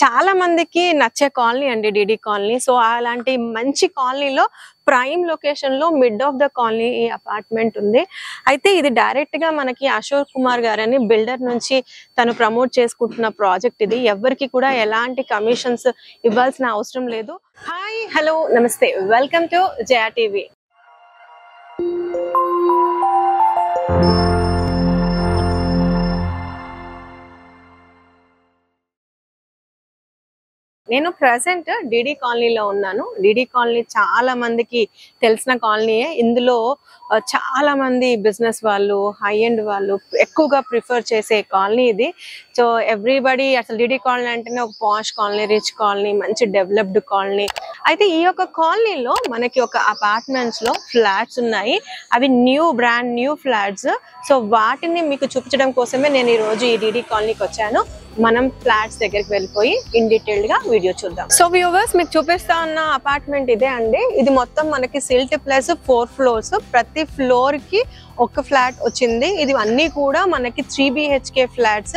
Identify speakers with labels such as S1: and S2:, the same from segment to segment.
S1: చాలా మందికి నచ్చే కాలనీ అండి డిడి కాలనీ. సో అలాంటి మంచి కాలనీలో ప్రైమ్ లొకేషన్ లో మిడ్ ఆఫ్ ద కాలనీ ఈ అపార్ట్మెంట్ ఉంది. అయితే ఇది డైరెక్ట్ గా మనకి అశోక్ కుమార్ గారని బిల్డర్ నుంచి తను ప్రమోట్ చేసుకుంటున్న ప్రాజెక్ట్ ఇది. ఎవరికి కూడా ఎలాంటి కమిషన్స్ ఇవ్వాల్సిన అవసరం లేదు. హాయ్, హలో, నమస్తే, వెల్కమ్ టు జయా టీవీ. నేను ప్రెసెంట్ డిడి కాలనీలో ఉన్నాను. డిడి కాలనీ చాలా మందికి తెలిసిన కాలనీయే. ఇందులో చాలా మంది బిజినెస్ వాళ్ళు, హై ఎండ్ వాళ్ళు ఎక్కువగా ప్రిఫర్ చేసే కాలనీ ఇది. సో ఎవ్రీబడి అసలు డిడి కాలనీ అంటేనే ఒక పాష్ కాలనీ, రిచ్ కాలనీ, మంచి డెవలప్డ్ కాలనీ. అయితే ఈ యొక్క కాలనీలో మనకి ఒక అపార్ట్మెంట్స్ లో ఫ్లాట్స్ ఉన్నాయి. అవి బ్రాండ్ న్యూ ఫ్లాట్స్. సో వాటిని మీకు చూపించడం కోసమే నేను ఈ రోజు ఈ డిడి కాలనీకి వచ్చాను. మనం ఫ్లాట్స్ దగ్గరికి వెళ్ళిపోయి ఇన్ డీటెయిల్డ్ గా వీడియో చూద్దాం. సో వ్యూవర్స్, మీకు చూపిస్తా ఉన్న అపార్ట్మెంట్ ఇదే అండి. ఇది మొత్తం మనకి సిల్ట్ ప్లస్ 4 ఫ్లోర్స్. ప్రతి ఫ్లోర్ కి ఒక ఫ్లాట్ వచ్చింది. ఇది అన్ని కూడా మనకి 3 BHK ఫ్లాట్స్,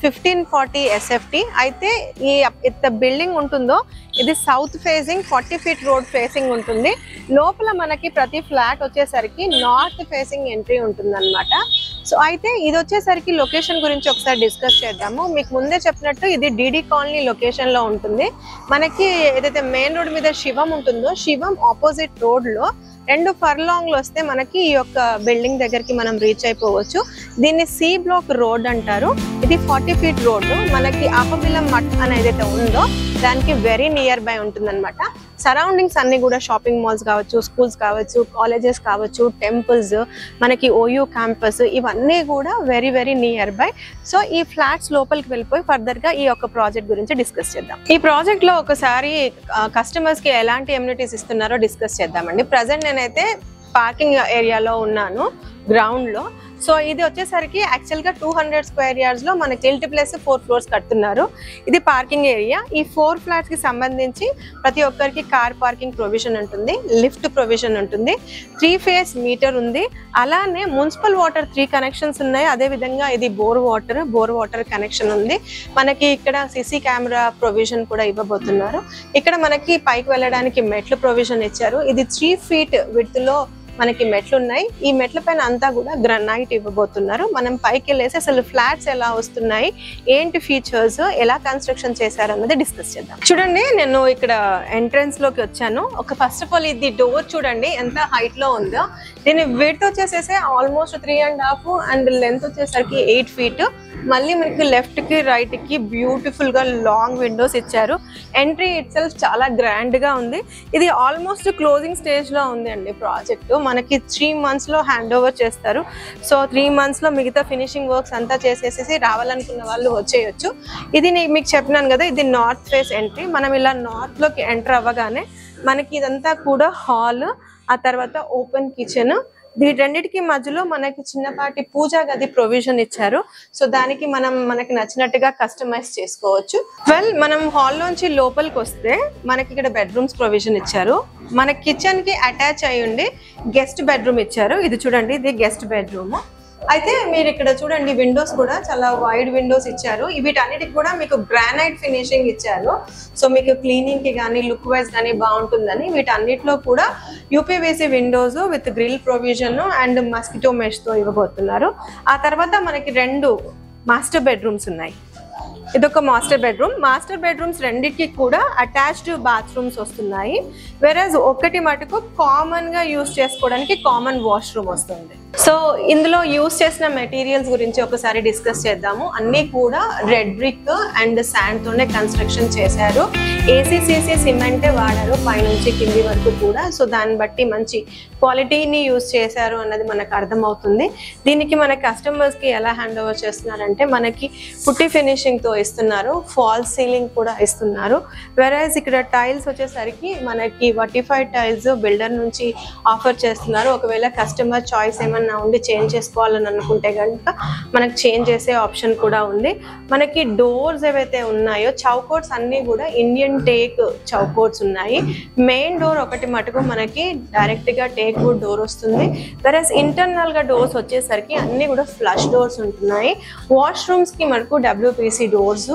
S1: 1540 SFT. అయితే ఈ బిల్డింగ్ ఉంటుందో ఇది south facing 40 feet road facing ఉంటుంది. లోపల మనకి ప్రతి ఫ్లాట్ వచ్చేసరికి నార్త్ ఫేసింగ్ ఎంట్రీ ఉంటుంది అనమాట. సో అయితే ఇది వచ్చేసరికి లొకేషన్ గురించి ఒకసారి డిస్కస్ చేద్దాము. మీకు ముందే చెప్పినట్టు ఇది డిడి కాలనీ లొకేషన్ లో ఉంటుంది. మనకి ఏదైతే మెయిన్ రోడ్ మీద శివం ఉంటుందో, శివం ఆపోజిట్ రోడ్ లో 2 ఫర్లాంగ్ లో వస్తే మనకి ఈ యొక్క బిల్డింగ్ దగ్గరికి మనం రీచ్ అయిపోవచ్చు. దీన్ని సి బ్లాక్ రోడ్ అంటారు. ఇది 40 feet రోడ్. మనకి ఆపబిలం మఠ్ అని ఏదైతే ఉందో దానికి వెరీ నియర్ బై ఉంటుంది అనమాట. సరౌండింగ్స్ అన్ని కూడా షాపింగ్ మాల్స్ కావచ్చు, స్కూల్స్ కావచ్చు, కాలేజెస్ కావచ్చు, టెంపుల్స్, మనకి ఓయూ క్యాంపస్, ఇవన్నీ కూడా very very near by. So ఈ ఫ్లాట్స్ లోపలికి వెళ్ళిపోయి ఫర్దర్ గా ఈ యొక్క ప్రాజెక్ట్ గురించి డిస్కస్ చేద్దాం. ఈ ప్రాజెక్ట్ లో ఒకసారి కస్టమర్స్ కి ఎలాంటి ఎమ్యూనిటీస్ ఇస్తున్నారో డిస్కస్ చేద్దామండి. ప్రజెంట్ నేనైతే పార్కింగ్ ఏరియాలో ఉన్నాను, గ్రౌండ్ లో. సో ఇది వచ్చేసరికి యాక్చువల్ గా 200 square yards లో మనకి టిల్ట్ ప్లస్ 4 floors కడుతున్నారు. ఇది పార్కింగ్ ఏరియా. ఈ 4 flats కి సంబంధించి ప్రతి ఒక్కరికి కార్ పార్కింగ్ ప్రొవిజన్ ఉంటుంది, లిఫ్ట్ ప్రొవిజన్ ఉంటుంది, 3 phase మీటర్ ఉంది. అలానే మున్సిపల్ వాటర్ 3 కనెక్షన్స్ ఉన్నాయి. అదే విధంగా ఇది బోర్ వాటర్ కనెక్షన్ ఉంది. మనకి ఇక్కడ సిసి కెమెరా ప్రొవిజన్ కూడా ఇవ్వబోతున్నారు. ఇక్కడ మనకి పైకి వెళ్ళడానికి మెట్లు ప్రొవిజన్ ఇచ్చారు. ఇది 3 feet విడ్త్ లో మనకి మెట్లు ఉన్నాయి. ఈ మెట్ల పైన అంతా కూడా గ్రానైట్ ఇవ్వబోతున్నారు. మనం పైకి వెళ్ళేసి అసలు ఫ్లాట్స్ ఎలా వస్తున్నాయి, ఏంటి ఫీచర్స్, ఎలా కన్స్ట్రక్షన్ చేశారు అన్నది డిస్కస్ చేద్దాం. చూడండి, నేను ఇక్కడ ఎంట్రన్స్ లోకి వచ్చాను. ఫస్ట్ ఆఫ్ ఆల్ ఇది డోర్ చూడండి ఎంత హైట్ లో ఉందో. దీని విడ్త్ వచ్చేసేసి ఆల్మోస్ట్ 3.5 అండ్ లెంత్ వచ్చేసరికి 8 feet. మళ్ళీ మనకి లెఫ్ట్ కి రైట్ కి బ్యూటిఫుల్ గా లాంగ్ విండోస్ ఇచ్చారు. ఎంట్రీ ఇట్ సెల్ఫ్ చాలా గ్రాండ్ గా ఉంది. ఇది ఆల్మోస్ట్ క్లోజింగ్ స్టేజ్ లో ఉంది అండి ప్రాజెక్ట్. మనకి 3 months లో హ్యాండ్ ఓవర్ చేస్తారు. సో 3 months లో మిగతా ఫినిషింగ్ వర్క్స్ అంతా చేసేసి రావాలనుకున్న వాళ్ళు వచ్చేయచ్చు. ఇది మీకు చెప్పినాను కదా, ఇది నార్త్ ఫేస్ ఎంట్రీ. మనం ఇలా నార్త్ లోకి ఎంటర్ అవ్వగానే మనకి ఇదంతా కూడా హాల్, ఆ తర్వాత ఓపెన్ కిచెన్. రెండింటికి మధ్యలో మనకి చిన్నపాటి పూజా గది ప్రొవిజన్ ఇచ్చారు. సో దానికి మనకి నచ్చినట్టుగా కస్టమైజ్ చేసుకోవచ్చు. మనం హాల్ లోంచి లోపలికి వస్తే మనకి ఇక్కడ బెడ్రూమ్స్ ప్రొవిజన్ ఇచ్చారు. మన కిచెన్ కి అటాచ్ అయి ఉండి గెస్ట్ బెడ్రూమ్ ఇచ్చారు. ఇది చూడండి, ఇది గెస్ట్ బెడ్రూమ్. అయితే మీరు ఇక్కడ చూడండి, విండోస్ కూడా చాలా వైడ్ విండోస్ ఇచ్చారు. వీటన్నిటికి కూడా మీకు గ్రానైట్ ఫినిషింగ్ ఇచ్చారు. సో మీకు క్లీనింగ్ కి కానీ లుక్ వైజ్ కానీ బాగుంటుందని వీటన్నిటిలో కూడా UPVC windows with grill provision and mosquito mesh తో ఇవ్వబోతున్నారు. ఆ తర్వాత మనకి 2 మాస్టర్ బెడ్రూమ్స్ ఉన్నాయి. ఇదొక మాస్టర్ బెడ్రూమ్స్ రెండింటికి కూడా అటాచ్డ్ బాత్రూమ్స్ వస్తున్నాయి. వెరాజ్ ఒకటి మటుకు కామన్ గా యూజ్ చేసుకోవడానికి కామన్ వాష్రూమ్ వస్తుంది. సో ఇందులో యూజ్ చేసిన మెటీరియల్స్ గురించి ఒకసారి డిస్కస్ చేద్దాము. అన్ని కూడా రెడ్ బ్రిక్ అండ్ శాండ్ తోనే కన్స్ట్రక్షన్ చేశారు. ACCC సిమెంటే వాడారు పైనుంచి కింది వరకు కూడా. సో దాన్ని బట్టి మంచి క్వాలిటీని యూజ్ చేశారు అన్నది మనకు అర్థమవుతుంది. దీనికి మన కస్టమర్స్ కి ఎలా హ్యాండ్ ఓవర్ చేస్తున్నారంటే మనకి పుట్టి ఫినిషింగ్ తో ఇస్తున్నారు, ఫాల్స్ సీలింగ్ కూడా ఇస్తున్నారు. వెరాజ్ ఇక్కడ టైల్స్ వచ్చేసరికి మనకి వర్టిఫైడ్ టైల్స్ బిల్డర్ నుంచి ఆఫర్ చేస్తున్నారు. ఒకవేళ కస్టమర్ చాయిస్ ఏమన్నా ఉండి చేంజ్ చేసుకోవాలని అనుకుంటే కనుక మనకి చేంజ్ చేసే ఆప్షన్ కూడా ఉంది. మనకి డోర్స్ ఏవైతే ఉన్నాయో చౌకోట్స్ అన్ని కూడా ఇండియన్ టేక్ చౌకోట్స్ ఉన్నాయి. మెయిన్ డోర్ ఒకటి మటుకు మనకి డైరెక్ట్ గా టేక్ వుడ్ డోర్ వస్తుంది. వెరస్ ఇంటర్నల్ గా డోర్స్ వచ్చేసరికి అన్ని కూడా ఫ్లష్ డోర్స్ ఉంటున్నాయి. వాష్రూమ్స్ కి మనకు WPC డోర్స్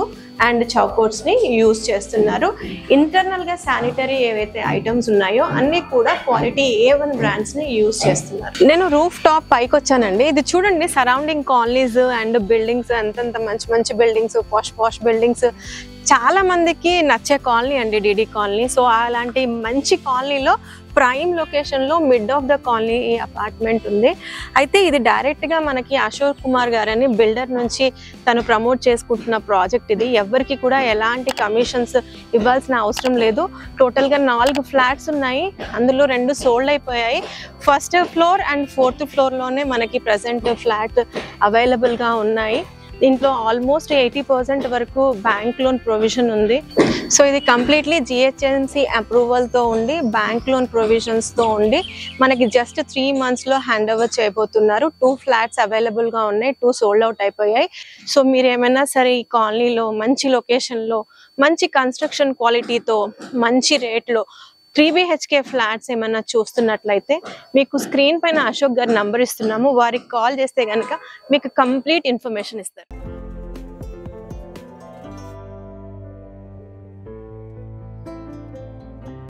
S1: అండ్ చౌకోట్స్ ని యూజ్ చేస్తున్నారు. ఇంటర్నల్ గా శానిటరీ ఏవైతే ఐటమ్స్ ఉన్నాయో అన్ని కూడా క్వాలిటీ A1 బ్రాండ్స్ ని యూజ్ చేస్తున్నారు. నేను రూఫ్ టాప్ పైకి వచ్చానండి. ఇది చూడండి, సరౌండింగ్ కాలనీస్ అండ్ బిల్డింగ్స్, అంతంత మంచి మంచి బిల్డింగ్స్, పాష్ బిల్డింగ్స్, చాలా మందికి నచ్చే కాలనీ అండి డిడి కాలనీ. సో అలాంటి మంచి కాలనీలో ప్రైమ్ లొకేషన్ లో మిడ్ ఆఫ్ ద కాలనీ ఈ అపార్ట్మెంట్ ఉంది. అయితే ఇది డైరెక్ట్ గా మనకి అశోక్ కుమార్ గారని బిల్డర్ నుంచి తను ప్రమోట్ చేసుకుంటున్న ప్రాజెక్ట్. ఇది ఎవరికి కూడా ఎలాంటి కమిషన్స్ ఇవ్వాల్సిన అవసరం లేదు. టోటల్ గా 4 ఫ్లాట్స్ ఉన్నాయి, అందులో 2 సోల్డ్ అయిపోయాయి. First floor and 4th floor లోనే మనకి ప్రెసెంట్ ఫ్లాట్ అవైలబుల్ గా ఉన్నాయి. దీంట్లో ఆల్మోస్ట్ 80% వరకు బ్యాంక్ లోన్ ప్రొవిజన్ ఉంది. సో ఇది కంప్లీట్లీ GHMC అప్రూవల్తో ఉండి బ్యాంక్ లోన్ ప్రొవిజన్స్తో ఉండి మనకి జస్ట్ 3 monthsలో హ్యాండ్ ఓవర్ చేయబోతున్నారు. 2 ఫ్లాట్స్ అవైలబుల్గా ఉన్నాయి, 2 సోల్డ్ అవుట్ అయిపోయాయి. సో మీరు ఏమైనా సరే ఈ కాలనీలో మంచి లొకేషన్లో మంచి కన్స్ట్రక్షన్ క్వాలిటీతో మంచి రేట్లో 3 BHK ఫ్లాట్స్ ఏమైనా చూస్తున్నట్లయితే మీకు స్క్రీన్ పైన అశోక్ గారి నంబర్ ఇస్తున్నాము. వారికి కాల్ చేస్తే కనుక మీకు కంప్లీట్ ఇన్ఫర్మేషన్ ఇస్తారు.